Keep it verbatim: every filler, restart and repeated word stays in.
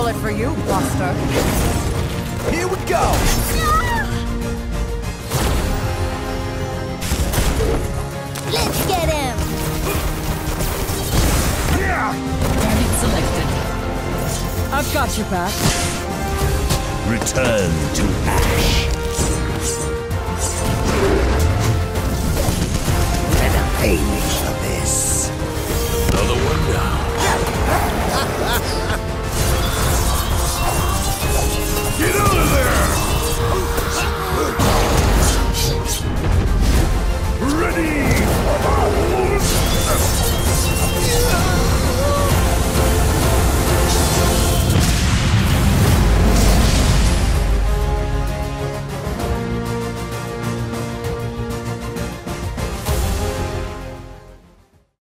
bullet for you, Buster. Here we go! Let's get him! Target selected. I've got your back. Return to ash. Rampage.